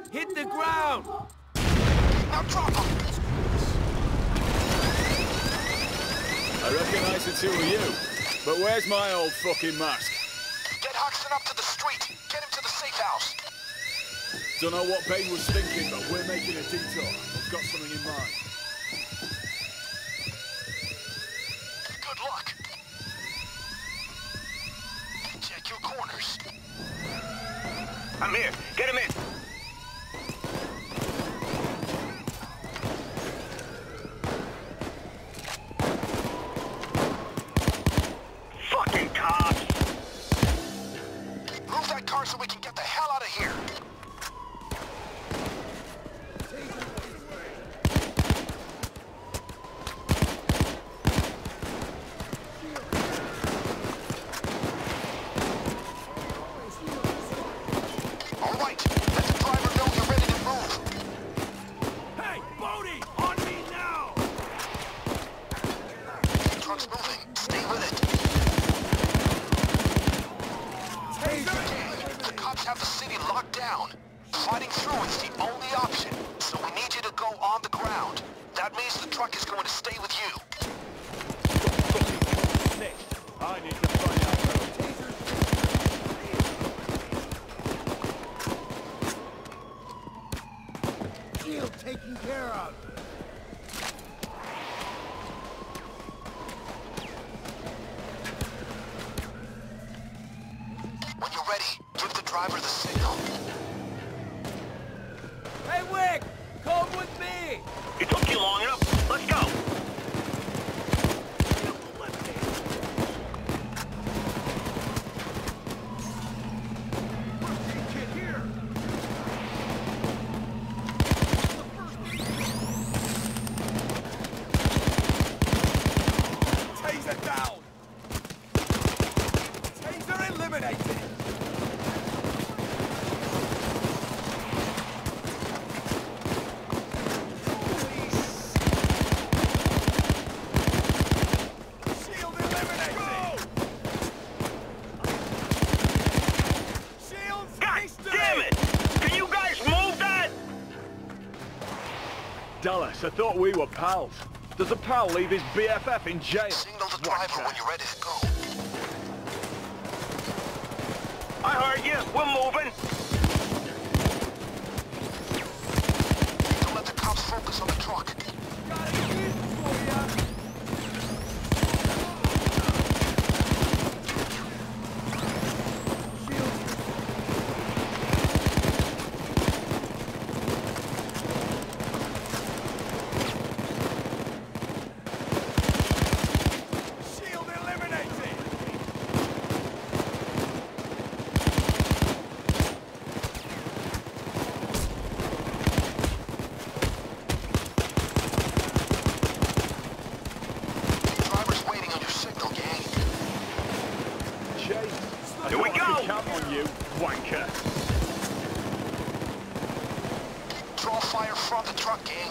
Hit the ground! Now drop him! I recognize the two of you, but where's my old fucking mask? Get Huxton up to the street. Get him to the safe house. Don't know what Bane was thinking, but we're making a detour. I've got something in mind. Good luck. Check your corners. I'm here. Get him in. Fucking cops! Move that car so we can get the hell out of here. All right, let the driver know you're ready to move. Hey, Bodie! On me now! The truck's moving. Stay with it. The cops have the city locked down. Fighting through is the only option, so we need you to go on the ground. That means the truck is going to stay with you. Next, I need to find out where Shield taken care of! When you're ready, give the driver the signal. Hey, Wick! Come with me! It took you long enough. Let's go. Kid here! Taser down! Taser eliminated! Shield eliminated! Shields God history! damn it! Can you guys move that? Dallas, I thought we were pals. Does a pal leave his BFF in jail? Signal the driver when you're ready to go. I heard you. We're moving. Don't let the cops focus on the truck. Got a kid for ya! Shield eliminated! Driver's waiting on your signal, gang. Chase, I Here we thought I could go. count on you, wanker. Draw fire from the truck, gang.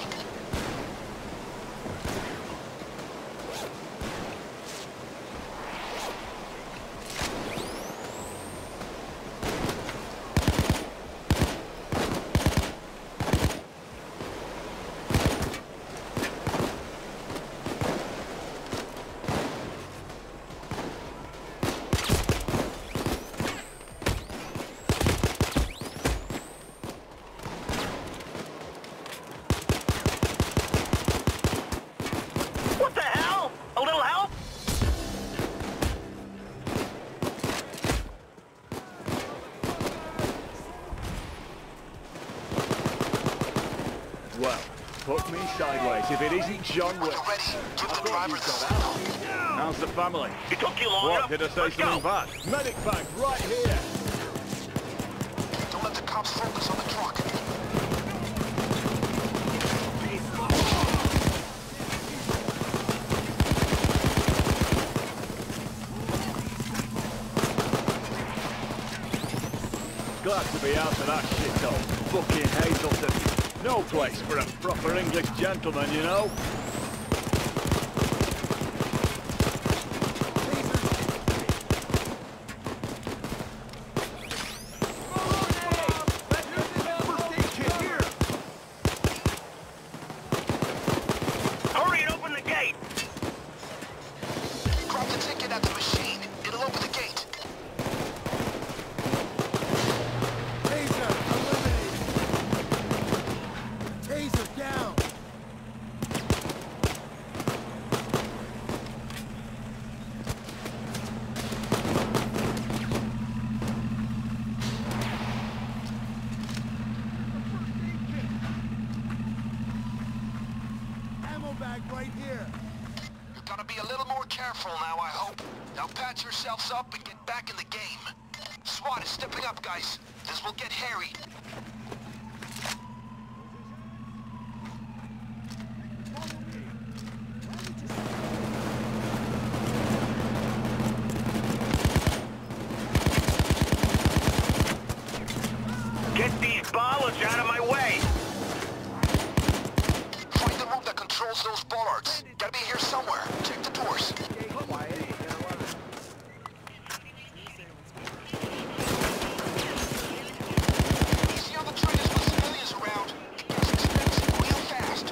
What the hell? A little help? Well, put me sideways if it isn't John When Wick. you're ready, give the driver the signal. How's the family? It took you long What, enough. did I say Let's something go. bad? Medic bag right here. Don't let the cops focus on the truck. Glad to be out of that shithole. Fucking Hazleton. No place for a proper English gentleman, you know? First aid kit right here. You're gonna be a little more careful now, I hope. Now patch yourselves up and get back in the game. SWAT is stepping up, guys. This will get hairy. Get these bollards out of my way! Find the room that controls those bollards. Gotta be here somewhere. Check the doors. Easy on the trainers with civilians around. It gets expensive real fast.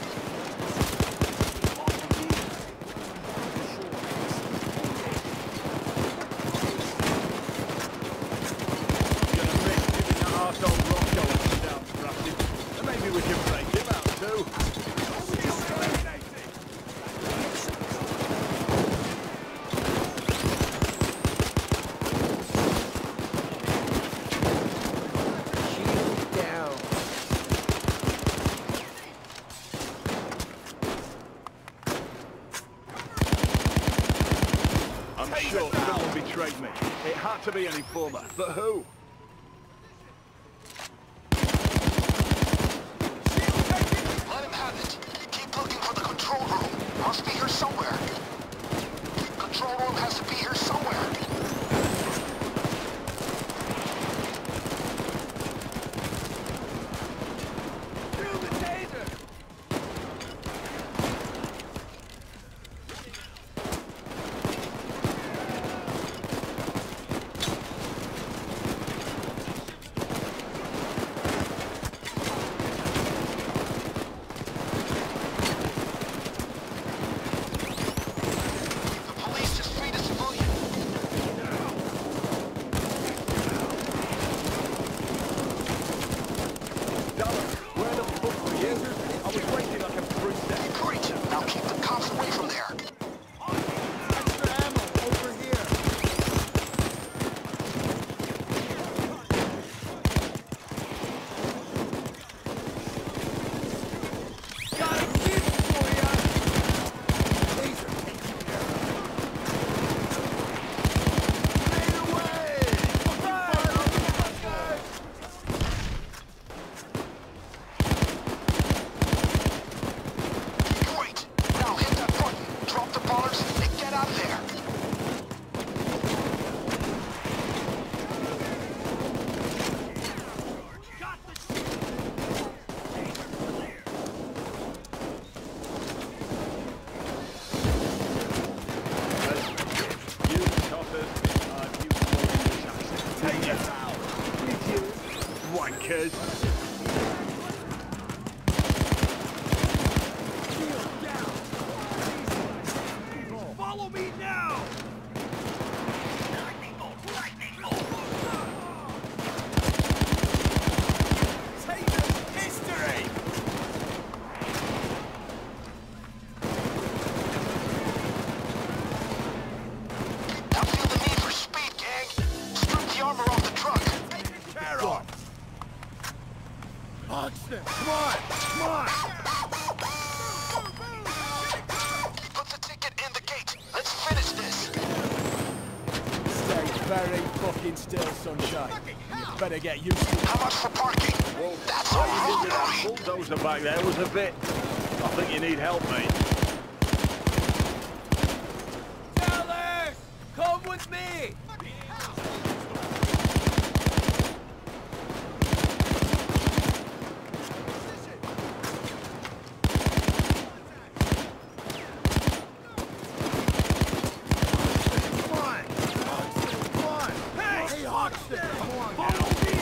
Maybe we can break him out too. I'm sure someone betrayed me. It had to be an informer, but who? Let him have it. Keep looking for the control room. Must be here somewhere. Control room has to be here somewhere. Do the taser! The police just freed a civilian. Dallas, where the fuck were you? I was waiting like a princess. Great. Now keep the cops away from there. Extra ammo over here. Got a gift for ya! Taser. Fade away! Great. Now hit that button. Drop the bollards and get out of there. You toppers are you take us out. Wankers. Follow me now! Taser history! Now feel the need for speed, gang. Strip the armor off the truck. Taken care of! Monster! Come on! Come on! Put the ticket in the gate. Let's finish this. Stay very fucking still, sunshine. You better get used to it. How much for parking? That's a That robbery. bulldozer back there was a bit... I think you need help, mate. Dallas! Come with me! Come on! Come on! Hey, Hoxton! Come on, follow me!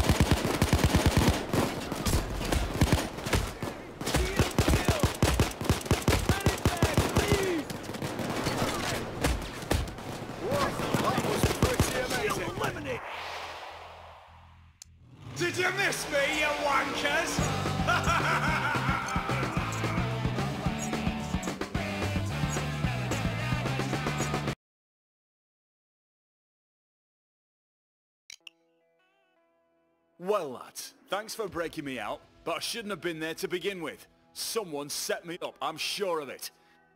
Did you miss me, you wankers? Well, lads, thanks for breaking me out, but I shouldn't have been there to begin with. Someone set me up, I'm sure of it.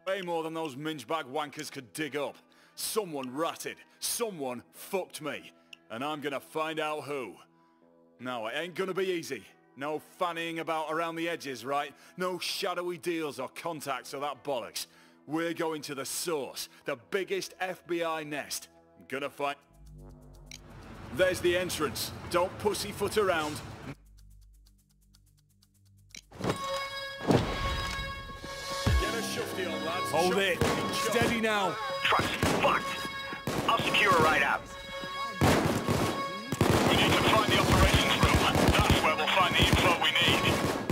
Way more than those minge-bag wankers could dig up. Someone ratted. Someone fucked me. And I'm gonna find out who. No, it ain't gonna be easy. No fannying about around the edges, right? No shadowy deals or contacts or that bollocks. We're going to the source. The biggest FBI nest. I'm gonna find... There's the entrance. Don't pussyfoot around. Get a shufty on, lads. Hold it. Steady now. Truck's fucked. I'll secure her right out. We need to find the operations room. That's where we'll find the info we need.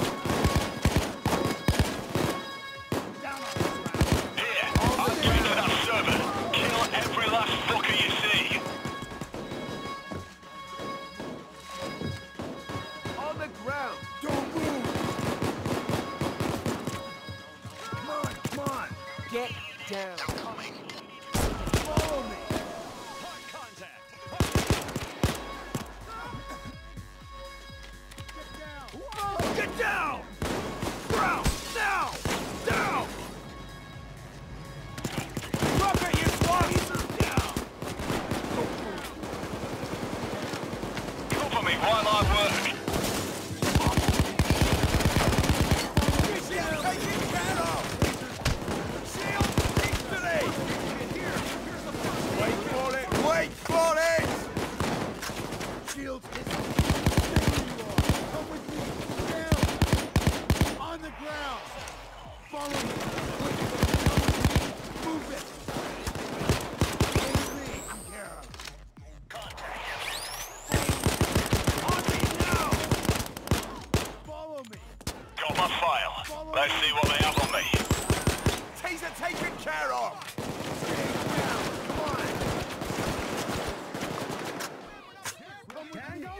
Here, I'll get to that server. Kill every last fucker you see. On the ground. Don't move. Come on, come on. Get down. They're coming. Follow me. Get down! Ground! Now! Down! Look at you, swabbies! Down! Cover me while I work. Take it, Shadow! Shield! Today! Wait for it! Wait for it! Shield is... Come with me! Down! On the ground! Follow me! Move it! Follow me! I'm here! On me now! Follow me! Got my file. Let's see what they have on me. Taser taken care of! Stay down! Come on! Come with me!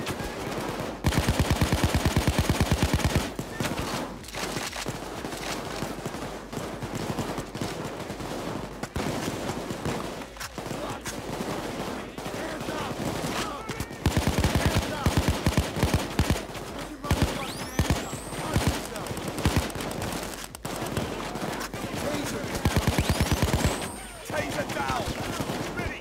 Hands up! Up! Hands up! Put your motherfucking hands up! Watch yourself! Taser! Taser down! Ready!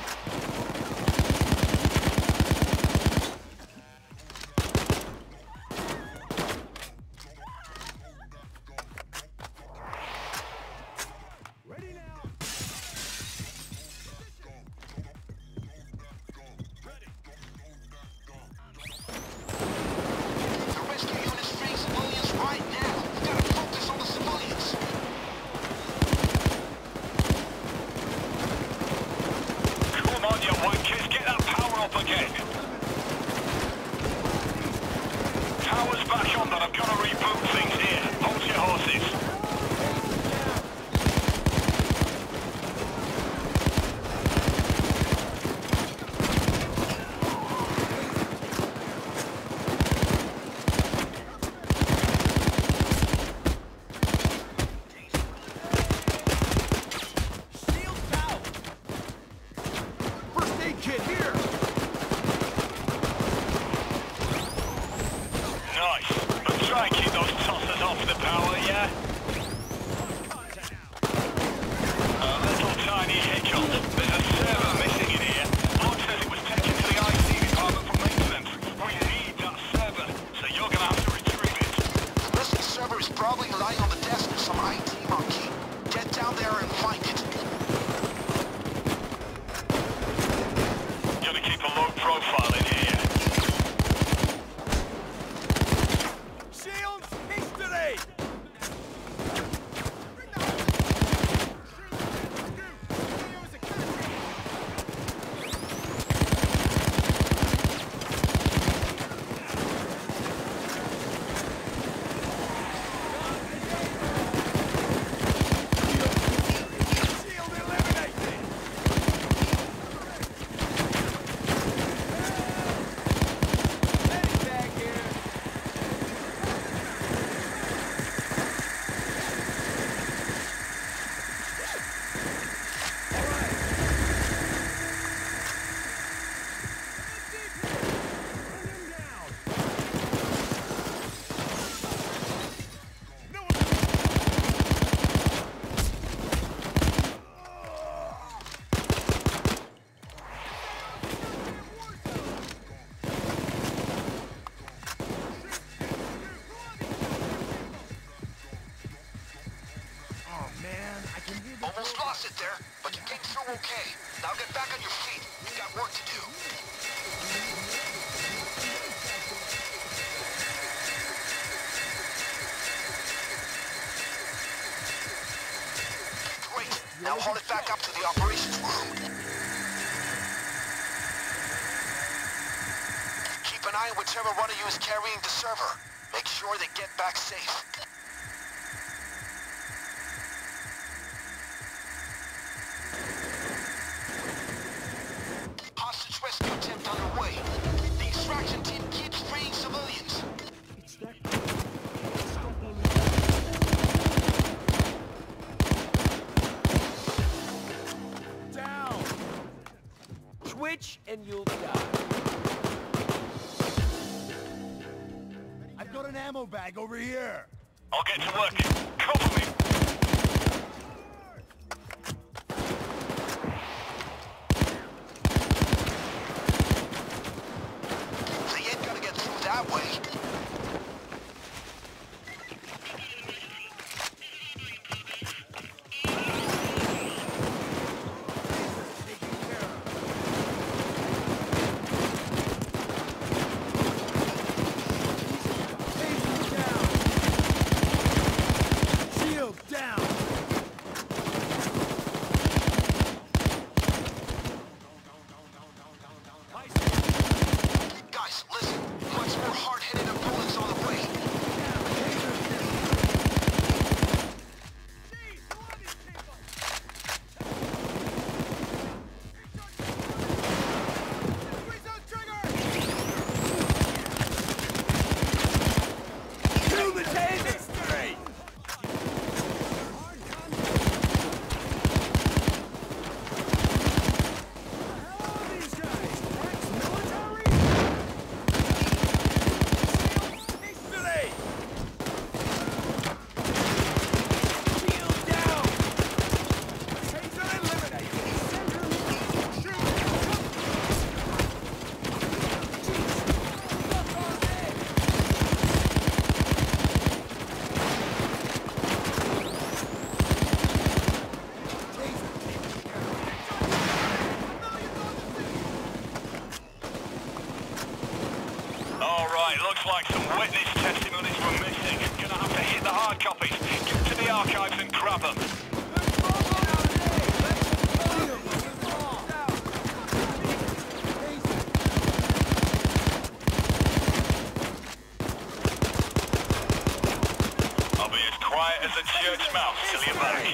Ready now! The rescue unit's freeing civilians right now. We gotta focus on the civilians. Come on, you wankers, get that power up again. Tower's back on, but I've got to reboot things here. Hold your horses. Shield down! First aid kit here! Nice. But try and keep those tossers Okay, now get back on your feet. You've got work to do. Great. Now haul it back up to the operations room. Keep an eye on whichever one of you is carrying the server. Make sure they get back safe. Hostage rescue attempt underway. The extraction team keeps freeing civilians. Down! Twitch and you'll die. I've got an ammo bag over here. I'll get to work. Cover me. They ain't gonna get through that way. Down! Guys, listen. Much more hard-hitting opponents on the way. Do the taser! Straight! Looks like some witness testimonies were missing. Gonna have to hit the hard copies. Get to the archives and grab them. I'll be as quiet as a church mouse till you're back.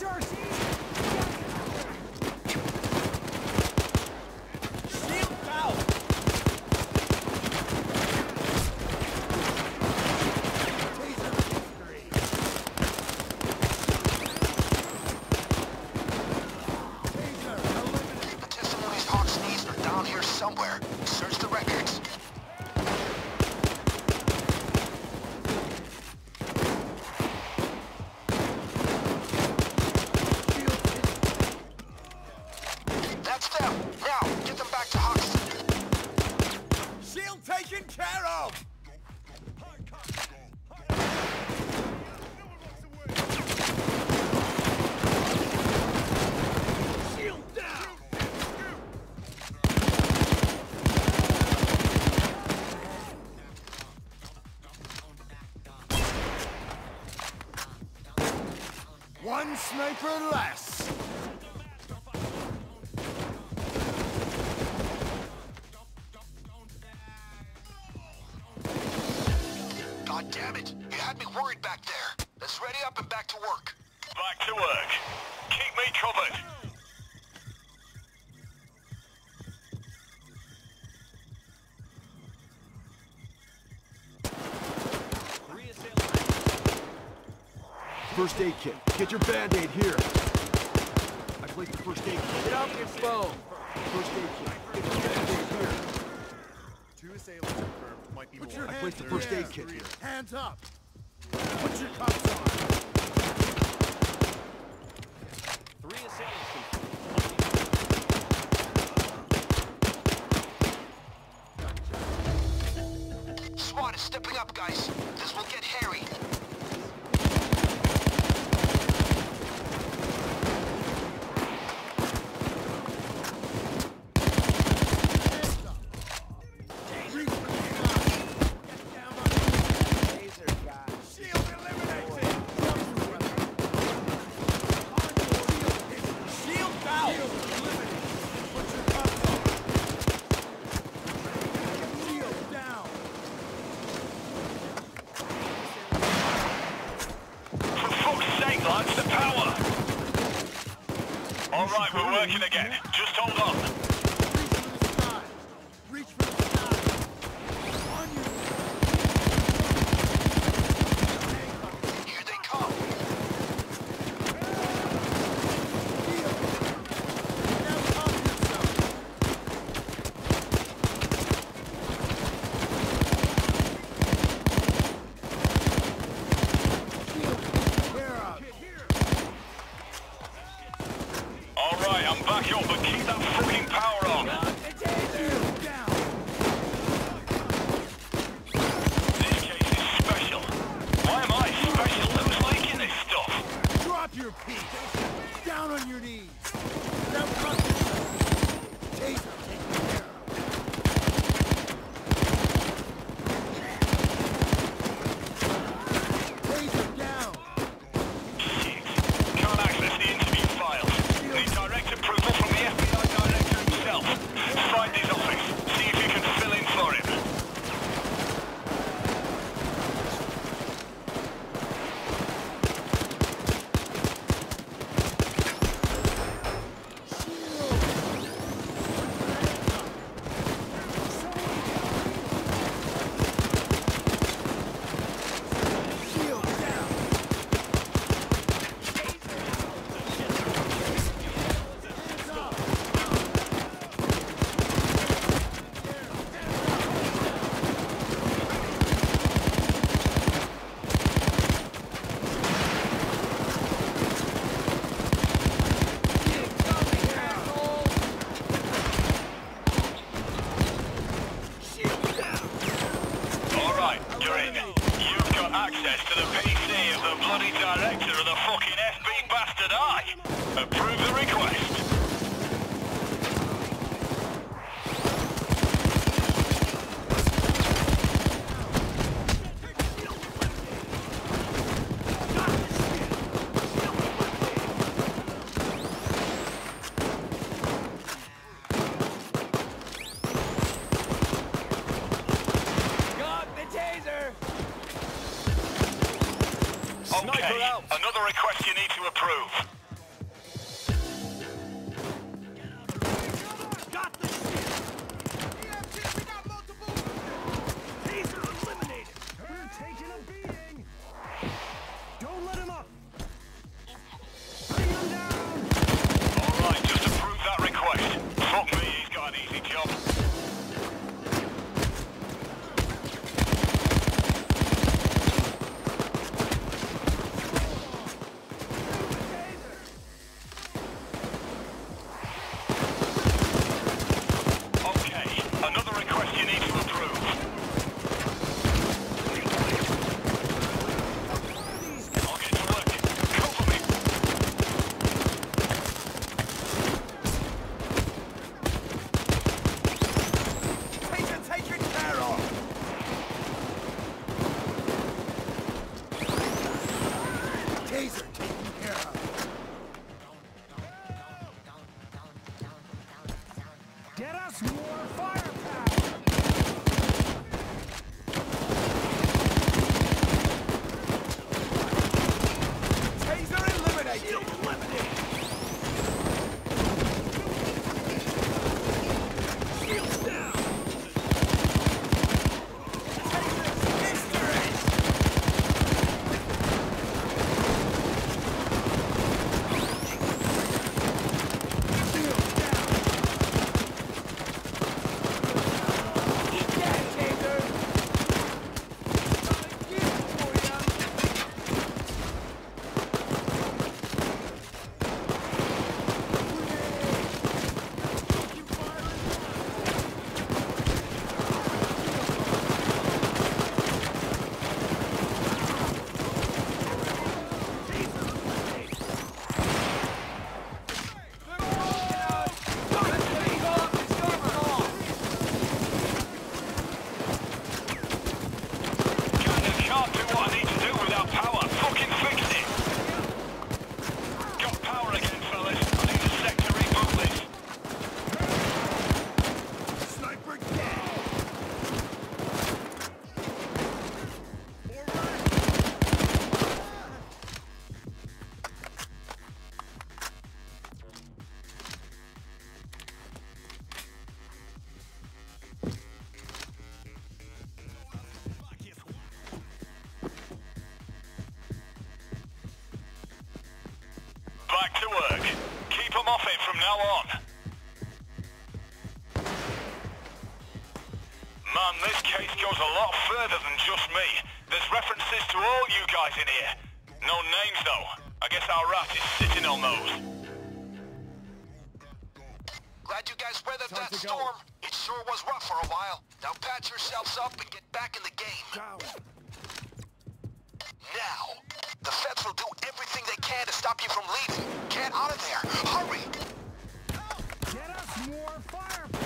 Shield out! The testimonies Hawks needs are down here somewhere. Search the records. That's them. Now, get them back to Hawks. Shield taken care of! Shield down! One sniper less! God damn it. You had me worried back there. Let's ready up and back to work. Back to work. Keep me covered. First aid kit. Get your band-aid here. I placed the first aid kit. Get off your phone. First aid kit. Get your band-aid here. Two assailants confirmed. Might be more. I placed the first aid kit here. Hands up! Put your cuffs on! 3 assailants confirmed. SWAT is stepping up, guys. This will get hairy. Shield eliminated! Shield out! Put your cuffs on! Shield down! For fuck's sake, lads, the power! All right, we're working again. Just hold on. Reach for the sky! Reach for the sky! On you! Here they come. Shield! Now cover yourself! Shield! Care of! All right, I'm back up, but keep that fucking power on. Shield down! This case is special. Why am I special? Who's leaking this stuff? Drop your piece! Down on your knees! Now cover yourself! Taser taken care of! Taser down! Shit. Can't access the interview files. Need direct approval from the FBI director himself. Find his office. See if you can fill in for him. Shield down! Hands up! All right, you're in. You've got access to the PC of the bloody director of the fucking FB bastard eye. Approve the request. Got the taser! Okay, another request you need to approve. Get us more firepower! Taser eliminated! Eliminated! Shields down! Taser's history! Shields down! Eat that, Taser! Gonna get it for ya! Kinda can't do what I need to do without power. Fucking fix it! Got power again, fellas. I need a sec to reboot this. Sniper down! Back to work. Keep them off it from now on. Man, this case goes a lot further than just me. There's references to all you guys in here. No names, though. I guess our rat is sitting on those. Glad you guys weathered Time that to go. storm. It sure was rough for a while. Now patch yourselves up and get back in the game. Down! Now, the feds will do everything they can to stop you from leaving. Get out of there. Hurry! Get us more firepower!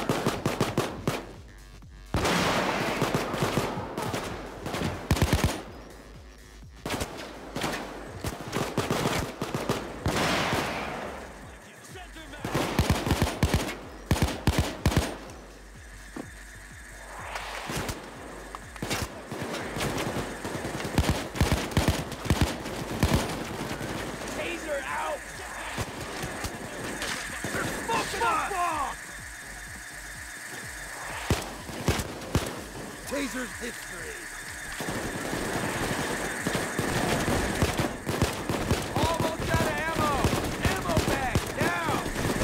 Taser out! Taser's history! Almost out of ammo! Ammo bag, now!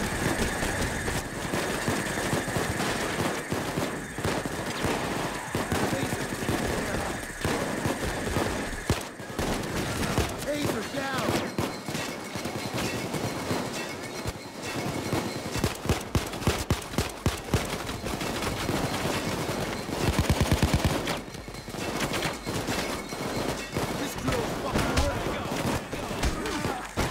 Taser down! This drill's fucking working!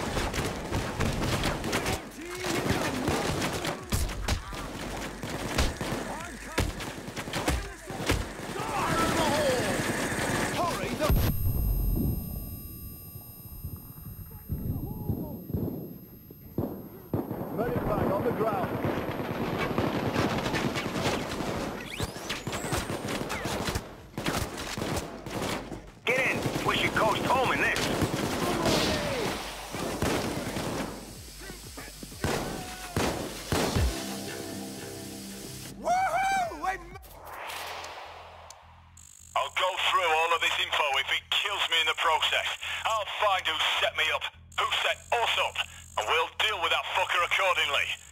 Fire in the hole! Hurry, the... Medic bag on the ground. Get in. We should coast home in this. Woohoo! I'll go through all of this info if it kills me in the process. I'll find who set me up, who set us up, and we'll deal with that fucker accordingly.